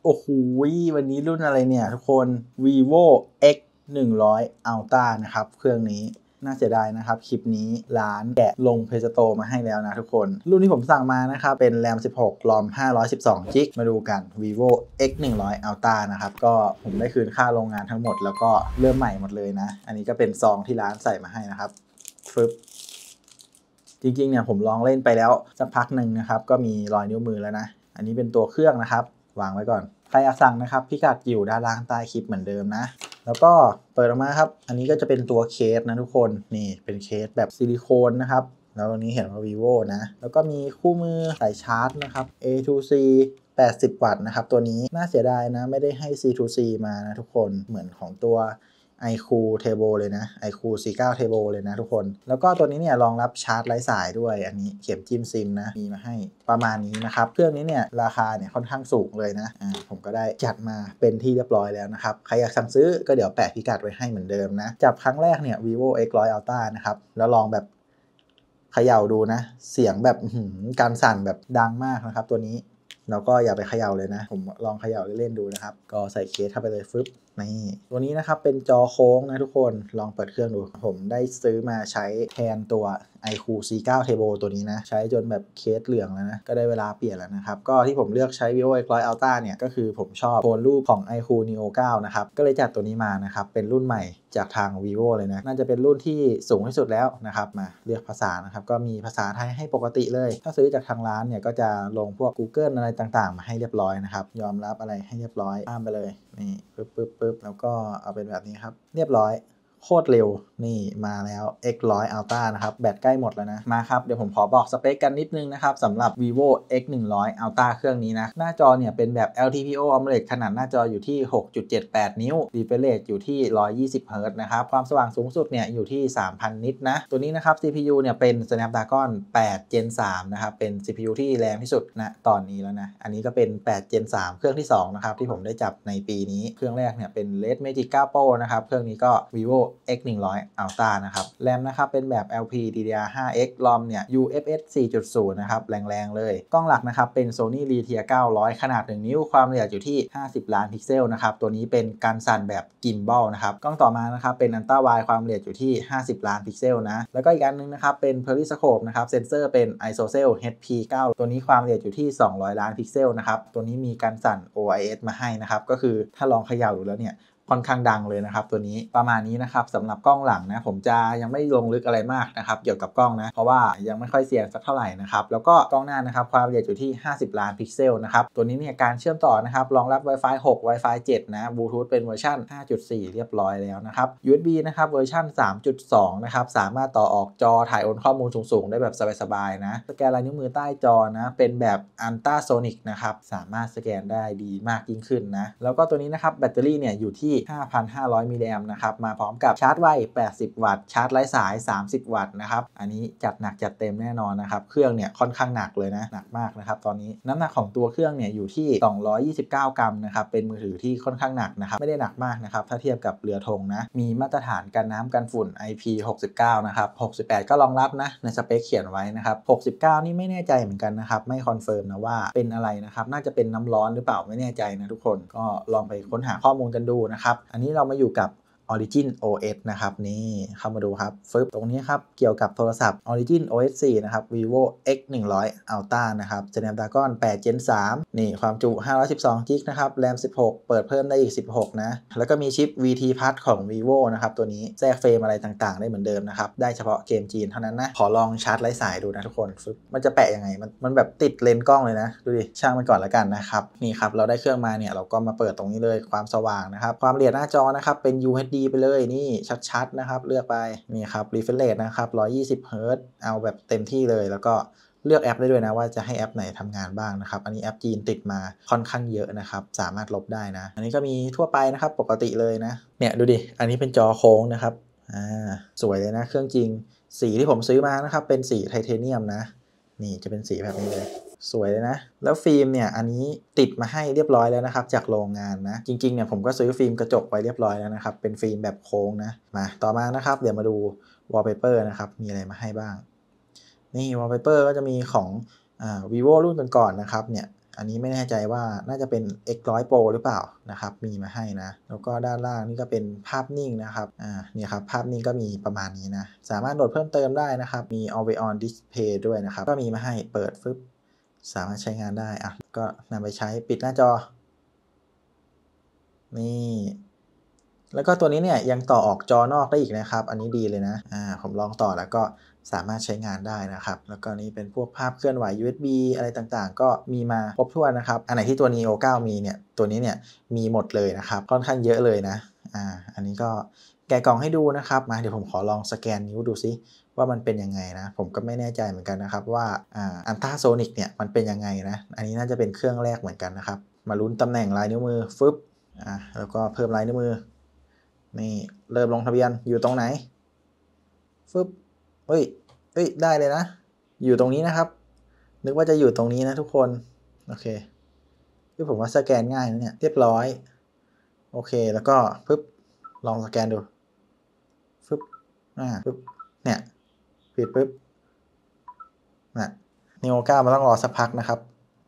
โอ้โหวันนี้รุ่นอะไรเนี่ยทุกคน vivo x 100 ultra นะครับเครื่องนี้น่าเสียดายนะครับคลิปนี้ร้านแกะลง Play Store มาให้แล้วนะทุกคนรุ่นที่ผมสั่งมานะครับเป็น RAM 16 ROM 512 GB มาดูกัน vivo x 100 ultra นะครับก็ผมได้คืนค่าโรงงานทั้งหมดแล้วก็เริ่มใหม่หมดเลยนะอันนี้ก็เป็นซองที่ร้านใส่มาให้นะครับฟึบจริงๆเนี่ยผมลองเล่นไปแล้วสักพักหนึ่งนะครับก็มีรอยนิ้วมือแล้วนะอันนี้เป็นตัวเครื่องนะครับวางไว้ก่อนใครอยากสั่งนะครับพิกัดอยู่ด้านล่างใต้คลิปเหมือนเดิมนะแล้วก็เปิดออกมาครับอันนี้ก็จะเป็นตัวเคสนะทุกคนนี่เป็นเคสแบบซิลิโคนนะครับแล้วตรงนี้เห็นว่า vivo นะแล้วก็มีคู่มือสายชาร์จนะครับ A to C 80 วัตต์นะครับตัวนี้น่าเสียดายนะไม่ได้ให้ C to C มานะทุกคนเหมือนของตัวiQOO Turbo เลยนะ iQOO C9 Turbo เลยนะทุกคนแล้วก็ตัวนี้เนี่ยรองรับชาร์จไร้สายด้วยอันนี้เข็มจิ้มซิมนะมีมาให้ประมาณนี้นะครับเครื่องนี้เนี่ยราคาเนี่ยค่อนข้างสูงเลยนะผมก็ได้จัดมาเป็นที่เรียบร้อยแล้วนะครับใครอยากสั่งซื้อก็เดี๋ยวแปะพิกัดไว้ให้เหมือนเดิมนะจับครั้งแรกเนี่ย vivo x 100 ultra นะครับแล้วลองแบบเขย่าดูนะเสียงแบบการสั่นแบบดังมากนะครับตัวนี้แล้วก็อย่าไปเขย่าเลยนะผมลองเขย่าเล่นๆดูนะครับก็ใส่เคสเข้าไปเลยฟึบนี่ตัวนี้นะครับเป็นจอโค้งนะทุกคนลองเปิดเครื่องดูผมได้ซื้อมาใช้แทนตัว iQOO C9 Turbo ตัวนี้นะใช้จนแบบเคสเหลืองแล้วนะก็ได้เวลาเปลี่ยนแล้วนะครับก็ที่ผมเลือกใช้ vivo x 100 ultra เนี่ยก็คือผมชอบโทนรูปของ iQOO Neo 9นะครับก็เลยจัดตัวนี้มานะครับเป็นรุ่นใหม่จากทาง vivo เลยนะน่าจะเป็นรุ่นที่สูงที่สุดแล้วนะครับมาเลือกภาษานะครับก็มีภาษาไทยให้ปกติเลยถ้าซื้อจากทางร้านเนี่ยก็จะลงพวก Google อะไรต่างๆมาให้เรียบร้อยนะครับยอมรับอะไรให้เรียบร้อยข้ามไปเลยนี่ปึ๊บแล้วก็เอาเป็นแบบนี้ครับเรียบร้อยโคตรเร็วนี่มาแล้ว x 100 ultra นะครับแบตใกล้หมดแล้วนะมาครับเดี๋ยวผมขอบอกสเปคกันนิดนึงนะครับสำหรับ vivo x 100 ultra เครื่องนี้นะหน้าจอเนี่ยเป็นแบบ LTPO AMOLED ขนาดหน้าจออยู่ที่ 6.78 นิ้ว refresh rate อยู่ที่ 120 Hz นะครับความสว่างสูงสุดเนี่ยอยู่ที่ 3,000 นิตนะตัวนี้นะครับ CPU เนี่ยเป็น Snapdragon 8 Gen 3 นะครับเป็น CPU ที่แรงที่สุดณตอนนี้แล้วนะอันนี้ก็เป็น 8 Gen 3 เครื่องที่2นะครับที่ผมได้จับในปีนี้เครื่องแรกเนี่ยเป็น Red Magic 9 Pro นะครับเครื่องนี้ก็ vivo x 100 ultra นะครับแรมนะครับเป็นแบบ LPDDR5X ROM เนี่ย UFS 4.0 นะครับแรงๆเลยกล้องหลักนะครับเป็น Sony Xperia 900 ขนาด 1 นิ้วความละเอียดอยู่ที่ 50 ล้านพิกเซลนะครับตัวนี้เป็นการสั่นแบบ Gimbal นะครับกล้องต่อมานะครับเป็น Ultra Wide ความละเอียดอยู่ที่ 50 ล้านพิกเซลนะแล้วก็อีกอันนึงนะครับเป็น Periscope นะครับเซนเซอร์เป็น ISOCELL HP9 ตัวนี้ความละเอียดอยู่ที่ 200 ล้านพิกเซลนะครับตัวนี้มีการสั่น OIS มาให้นะครับก็คือถ้าลองเขย่าดูแล้วเนี่ยค่อนข้างดังเลยนะครับตัวนี้ประมาณนี้นะครับสำหรับกล้องหลังนะผมจะยังไม่ลงลึกอะไรมากนะครับเกี่ยวกับกล้องนะเพราะว่ายังไม่ค่อยเซียนสักเท่าไหร่นะครับแล้วก็กล้องหน้านะครับความละเอียดอยู่ที่ 50 ล้านพิกเซลนะครับตัวนี้เนี่ยการเชื่อมต่อนะครับรองรับ Wi-Fi 6 Wi-Fi 7 นะบลูทูธเป็นเวอร์ชัน 5.4 เรียบร้อยแล้วนะครับ USB นะครับเวอร์ชัน 3.2 นะครับสามารถต่อออกจอถ่ายโอนข้อมูลสูงๆได้แบบสบายๆนะสแกนลายนิ้วมือใต้จอนะเป็นแบบ Ultrasonic นะครับสามารถสแกนได้ดีมากยิ่งขึ้นนะแล้วก็ตัวนี้นะครับแบตเตอรี่เนี่ยอยู่ที่ 5,500 มิลลิแอมป์นะครับมาพร้อมกับชาร์จไว 80 วัตต์ชาร์จไร้สาย 30 วัตต์นะครับอันนี้จัดหนักจัดเต็มแน่นอนนะครับเครื่องเนี่ยค่อนข้างหนักเลยนะหนักมากนะครับตอนนี้น้ำหนักของตัวเครื่องเนี่ยอยู่ที่229 กรัมนะครับเป็นมือถือที่ค่อนข้างหนักนะครับไม่ได้หนักมากนะครับถ้าเทียบกับเรือธงนะมีมาตรฐานกันน้ำกันฝุ่น IP69 นะครับ68ก็รองรับนะในสเปคเขียนไว้นะครับ69นี่ไม่แน่ใจเหมือนกันนะครับไม่คอนเฟิร์มนะว่าเป็นอะไรนะครับน่าจะเป็นน้ำร้อนหรือเปล่าไม่แน่ใจนะทุกคนก็ลองไปค้นหาข้อมูลกันดูนะครับอันนี้เรามาอยู่กับ Origin OS นะครับนี่เข้ามาดูครับฟึบตรงนี้ครับเกี่ยวกับโทรศัพท์ Origin OS 4 นะครับ vivo x 100 ultra นะครับ Snapdragon 8 Gen 3 นี่ความจุ512 GB นะครับ RAM 16 เปิดเพิ่มได้อีก16นะแล้วก็มีชิป VT Plus ของ vivo นะครับตัวนี้แทรกเฟรมอะไรต่างๆได้เหมือนเดิมนะครับได้เฉพาะเกมจีนเท่านั้นนะขอลองชาร์จไร้สายดูนะทุกคนฟึบมันจะแปะยังไงมันแบบติดเลนส์กล้องเลยนะดูดิช่างมันก่อนละกันนะครับนี่ครับเราได้เครื่องมาเนี่ยเราก็มาเปิดตรงนี้เลยความสว่างนะครับความละเอียดหน้าจอนะครับเป็น UHD ไปเลยนี่ชัดๆนะครับเลือกไปนี่ครับ refresh rate นะครับ120 Hz เอาแบบเต็มที่เลยแล้วก็เลือกแอปได้ด้วยนะว่าจะให้แอปไหนทำงานบ้างนะครับอันนี้แอปจีนติดมาค่อนข้างเยอะนะครับสามารถลบได้นะอันนี้ก็มีทั่วไปนะครับปกติเลยนะเนี่ยดูดิอันนี้เป็นจอโค้งนะครับสวยเลยนะเครื่องจริงสีที่ผมซื้อมานะครับเป็นสีไทเทเนียมนะนี่จะเป็นสีแบบนี้เลยสวยเลยนะแล้วฟิล์มเนี่ยอันนี้ติดมาให้เรียบร้อยแล้วนะครับจากโรงงานนะจริงๆเนี่ยผมก็ซื้อฟิล์มกระจกไว้เรียบร้อยแล้วนะครับเป็นฟิล์มแบบโค้งนะมาต่อมานะครับเดี๋ยวมาดู wallpaper นะครับมีอะไรมาให้บ้างนี่ wallpaper ก็จะมีของvivo รุ่นก่อนๆนะครับเนี่ยอันนี้ไม่แน่ใจว่าน่าจะเป็น X100 Pro หรือเปล่านะครับมีมาให้นะแล้วก็ด้านล่างนี่ก็เป็นภาพนิ่งนะครับเนี่ยครับภาพนิ่งก็มีประมาณนี้นะสามารถโหลดเพิ่มเติมได้นะครับมี Always On Display ด้วยนะครับก็มีมาให้เปิดฟึบสามารถใช้งานได้ก็นำไปใช้ปิดหน้าจอนี่แล้วก็ตัวนี้เนี่ยยังต่อออกจอนอกได้อีกนะครับอันนี้ดีเลยนะผมลองต่อแล้วก็สามารถใช้งานได้นะครับแล้วก็นี้เป็นพวกภาพเคลื่อนไหว USB อะไรต่างๆก็มีมาครบถ้วนนะครับอันไหนที่ตัว Neo 9 มีเนี่ยตัวนี้เนี่ยมีหมดเลยนะครับค่อนข้างเยอะเลยนะอันนี้ก็แกะกล่องให้ดูนะครับมาเดี๋ยวผมขอลองสแกนนิ้วดูซิว่ามันเป็นยังไงนะผมก็ไม่แน่ใจเหมือนกันนะครับว่าอัลตราโซนิกเนี่ยมันเป็นยังไงนะอันนี้น่าจะเป็นเครื่องแรกเหมือนกันนะครับมาลุ้นตำแหน่งลายนิ้วมือฟึบแล้วก็เพิ่มลายนิ้วมือนี่เริ่มลงทะเบียนอยู่ตรงไหนฟึบเฮ้ยได้เลยนะอยู่ตรงนี้นะครับนึกว่าจะอยู่ตรงนี้นะทุกคนโอเคที่ผมว่าสแกนง่ายนะเนี่ยเรียบร้อยโอเคแล้วก็ปึ๊บลองสแกนดูฟึบปึ๊บเนี่ยปิดปึ๊บNeo 9มันต้องรอสักพักนะครับ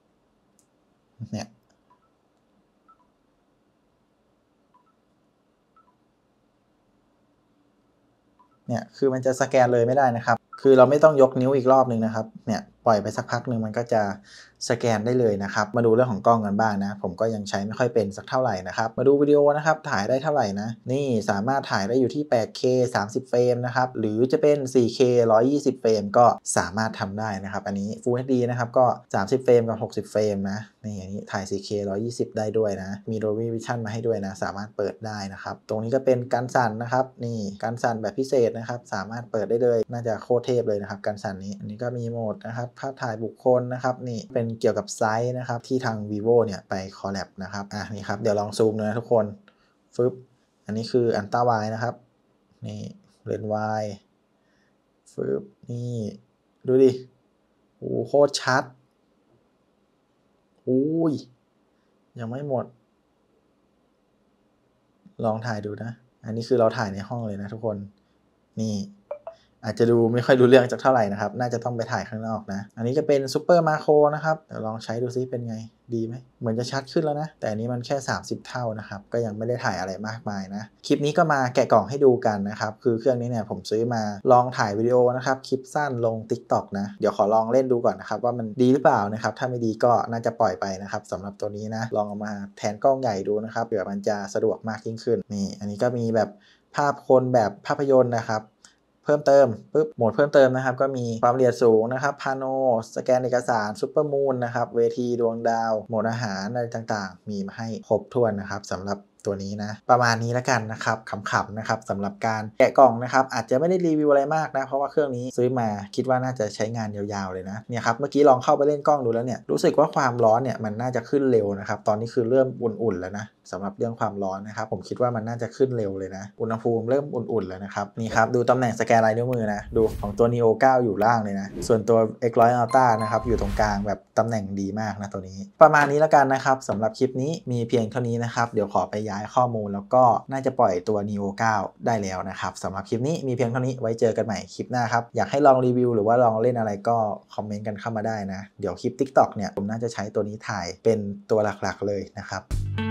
เนี่ยคือมันจะสแกนเลยไม่ได้นะครับคือเราไม่ต้องยกนิ้วอีกรอบนึงนะครับเนี่ยปล่อยไปสักพักหนึ่งมันก็จะสแกนได้เลยนะครับมาดูเรื่องของกล้องกันบ้างนะผมก็ยังใช้ไม่ค่อยเป็นสักเท่าไหร่นะครับมาดูวิดีโอนะครับถ่ายได้เท่าไหร่นะนี่สามารถถ่ายได้อยู่ที่ 8K 30 เฟรมนะครับหรือจะเป็น 4K 120 เฟรมก็สามารถทำได้นะครับอันนี้ Full HD นะครับก็30 เฟรมกับ60 เฟรมนะนี่อันนี้ถ่าย 4K 120 ได้ด้วยนะมี Dolby Vision มาให้ด้วยนะสามารถเปิดได้นะครับตรงนี้ก็เป็นการสั่นนะครับนี่การสั่นแบบพิเศษนะครับสามารถเปิดได้เลยน่าจะโคตรเทพเลยนะครับการสั่นนี้อันนี้ก็มีโหมดนะครับภาพถ่ายบุคคลนะครับนี่เป็นเกี่ยวกับไซส์นะครับที่ทาง vivo เนี่ยไปคอลแลบนะครับนี่ครับเดี๋ยวลองซูมนะทุกคนฟึบอันนี้คืออันต้าไวนะครับนี่เลนส์ไวฟึบนี่ดูดิโอ้โคตรชัดอุ้ยยังไม่หมดลองถ่ายดูนะอันนี้คือเราถ่ายในห้องเลยนะทุกคนนี่อาจจะดูไม่ค่อยรู้เรื่องจากเท่าไหร่นะครับน่าจะต้องไปถ่ายข้างนอกนะอันนี้จะเป็นซูเปอร์มาโครนะครับเดี๋ยวลองใช้ดูซิเป็นไงดีไหมเหมือนจะชัดขึ้นแล้วนะแต่อันนี้มันแค่30 เท่านะครับก็ยังไม่ได้ถ่ายอะไรมากมายนะคลิปนี้ก็มาแกะกล่องให้ดูกันนะครับคือเครื่องนี้เนี่ยผมซื้อมาลองถ่ายวิดีโอนะครับคลิปสั้นลง TikTok นะเดี๋ยวขอลองเล่นดูก่อนนะครับว่ามันดีหรือเปล่านะครับถ้าไม่ดีก็น่าจะปล่อยไปนะครับสำหรับตัวนี้นะลองเอามาแทนกล้องใหญ่ดูนะครับเผื่อมันจะสะดวกมากยิ่งขึ้นนี่อันนี้ก็มีแบบภาพคนแบบภาพยนตร์นะครับเพิ่มเติมปึ๊บโหมดเพิ่มเติมนะครับก็มีความละเอียดสูงนะครับพาโนสแกนเอกสารซุปเปอร์มูนนะครับเวทีดวงดาวโหมดอาหารอะไรต่างๆมีมาให้ครบถ้วนนะครับสำหรับตัวนี้นะประมาณนี้แล้วกันนะครับขำๆนะครับสำหรับการแกะกล่องนะครับอาจจะไม่ได้รีวิวอะไรมากนะเพราะว่าเครื่องนี้ซื้อมาคิดว่าน่าจะใช้งานยาวๆเลยนะเนี่ยครับเมื่อกี้ลองเข้าไปเล่นกล้องดูแล้วเนี่ยรู้สึกว่าความร้อนเนี่ยมันน่าจะขึ้นเร็วนะครับตอนนี้คือเริ่มอุ่นๆแล้วนะสำหรับเรื่องความร้อนนะครับผมคิดว่ามันน่าจะขึ้นเร็วเลยนะอุณหภูมิเริ่มอุ่นๆแล้วนะครับนี่ครับดูตำแหน่งสแกนลายนิ้วมือนะดูของตัว Neo 9 อยู่ล่างเลยนะส่วนตัว X100 Ultra นะครับอยู่ตรงกลางแบบตำแหน่งดีมากนะตัวนี้ประมาณนี้แล้วกันนะครับสำหรับคลิปนี้มีเพียงเท่านี้นะครับเดี๋ยวขอไปย้ายข้อมูลแล้วก็น่าจะปล่อยตัว Neo 9 ได้แล้วนะครับสำหรับคลิปนี้มีเพียงเท่านี้ไว้เจอกันใหม่คลิปหน้าครับอยากให้ลองรีวิวหรือว่าลองเล่นอะไรก็คอมเมนต์กันเข้ามาได้นะเดี๋ยวคลิป TikTok เนี่ยผมน่าจะใช้ตัวนี้ถ่ายเป็นตัวหลักๆเลยนะครับ